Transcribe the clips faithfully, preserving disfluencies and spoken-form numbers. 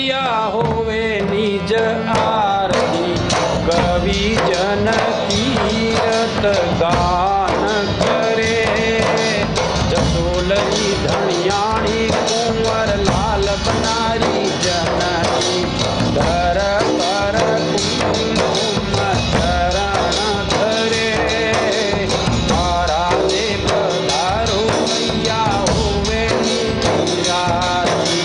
मैया होवे निज आरती, कवि जन कीरत गान करे। जसोलरी धनियाणी कुंवर लाल बनारी जननी, धर पर कुंकुम चरण धरे। तारा दे पधारो मैया होवे निज आरती।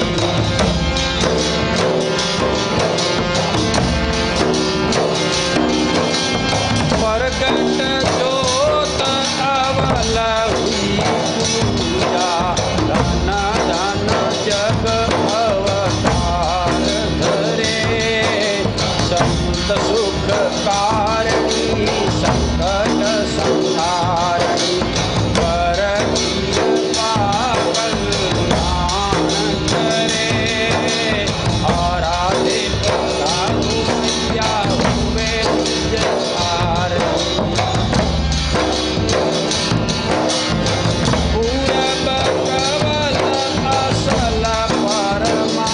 प्रगट जोत अवल हुई पूजा, धन धन जग अवतार धरे। संत सुख कारणी संकट संहारणी, पर कृपा कल्याण करे। आराधे पधारो मैया होवे निज आरती। पूरब कवल असल परमा,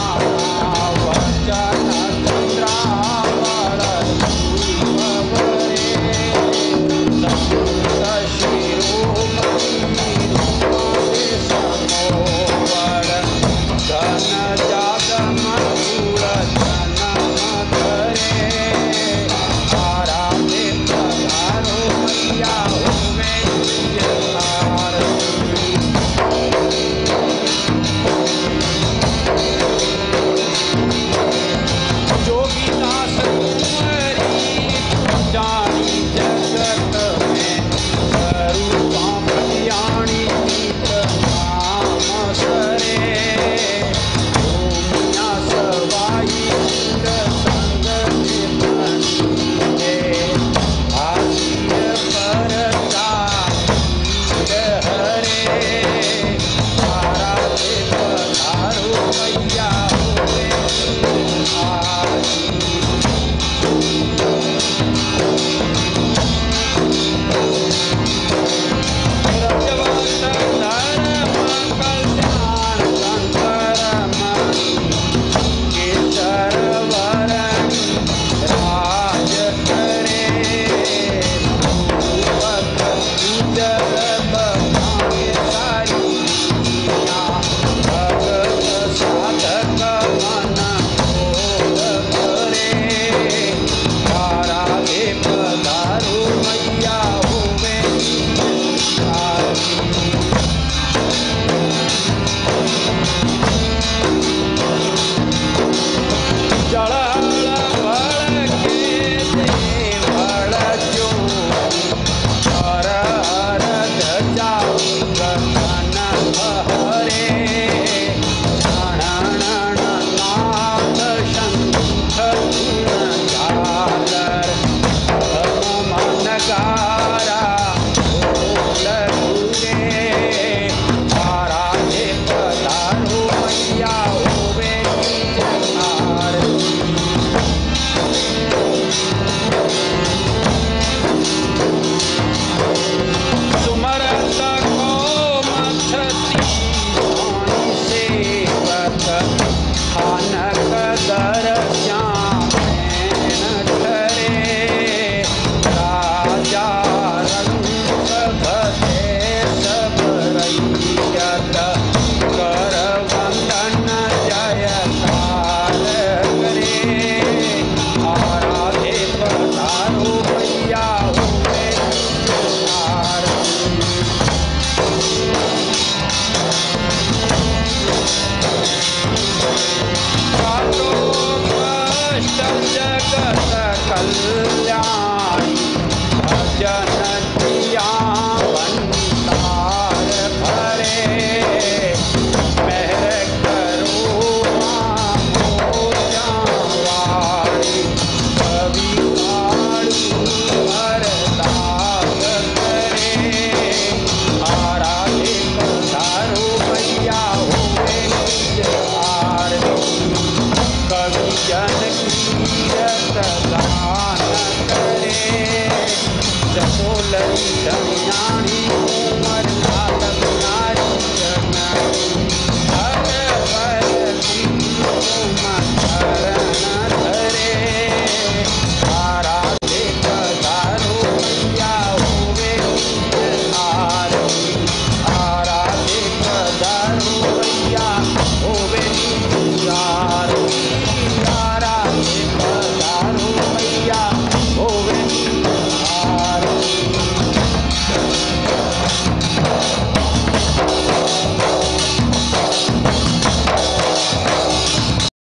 वचन चंद्रावर भवरे। संत शिरोमणि रूपे समोवर, धन जात मधुर जन्म धरे। आराधे पधारो मैया होवे निज आरती। जोगीदास कुंवरी जानी जगत में, स्वरूपा कल्याणी गीत नाम सरे। भूमिया सवाई इंद्र संग बनीरे, आसिर परता नीर हरे। आराधे पधारो मैया होवे निज आरती। रजवंत धर्म कल्याण शंकर मणि, केसर वरणी राज करे। भूपत उजल बखाने सारी दुनिया, भगत साधक मन मोह करे। आराधे पधारो मैया होवे निज आरती। जड़हल भड़ के देवल ज्योति, हर हर ध्वजा गगन हरे। णण नाद शंख धुन झालर, हम मन गारा ढोल घुरे। आराधे पधारो मैया होवे निज आरती। सुमरत को मथती सोनी सेवक, खानक दर श्यामैन ठरे। राजा रंग भजे सब रैयत, कर वंदन जयकार करे। आराधे पधारो मैया होवे निज आरती। काटो कष्ट जगत कल्याणी, भजन दिया भंडार भरे। मेहर करो माँ मोजा वाली, कवि काळू अरदास करे। आराधे पधारो मैया होवे निज आरती। कवि जन कीरत गान करे। जसोलरी धनियाणी